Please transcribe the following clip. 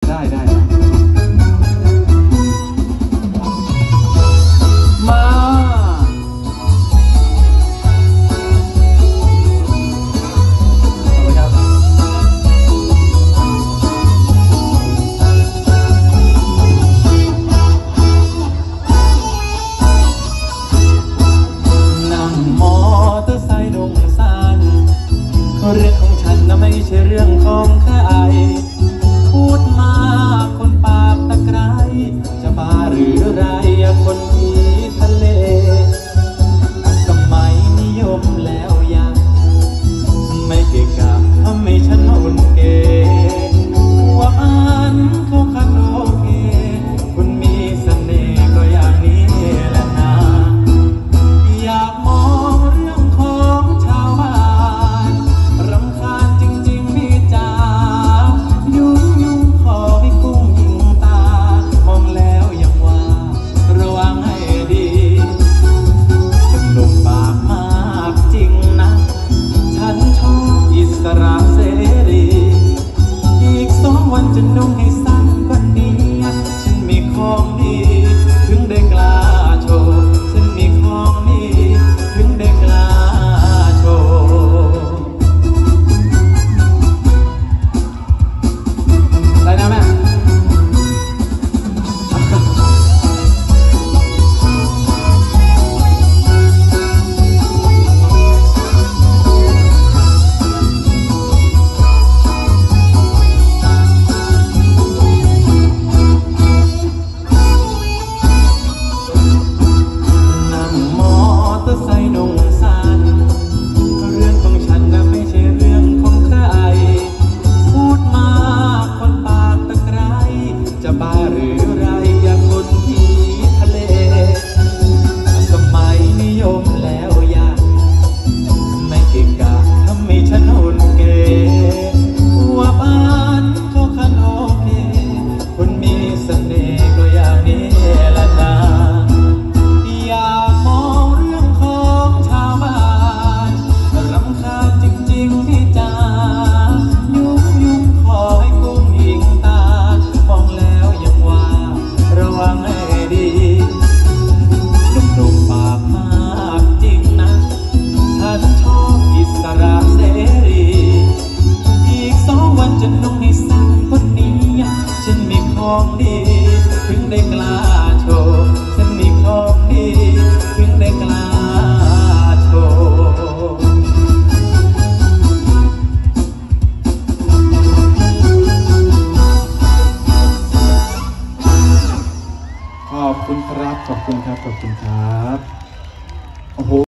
ได้มาเรื่องของฉันนะไม่ใช่เรื่องของใครพูดมาคนปากตะไคร้จะบ้าหรือไรคนที่ทะเลสมัยนิยมแล้วยังไม่เก่งกะทำให้ฉันหุ่นเก๋ว่าอันเขาคันโอเคคุณมีเสน่ห์ก็อย่างนี้แหละนะอยากมองเรื่องของชาวบ้านรำคาญจริงๆพี่จ๋ายุ่งขอให้กุ้งยิงตามองแล้วยังว่าระวังให้ดีหนุ่มปากมากจริงนะฉันชอบอิสระเสรีอีก2 วันจะนุ่งให้สั้นกว่านี้ฉันมีของดีถึงได้กล้าโชว์ฉันมีของดีถึงได้กล้าโชว์อะไรนะแม่ดีถึงได้กล้าโชว์ฉันมีของดีถึงได้กล้าโชว์ขอบคุณครับขอบคุณครับโอ้โห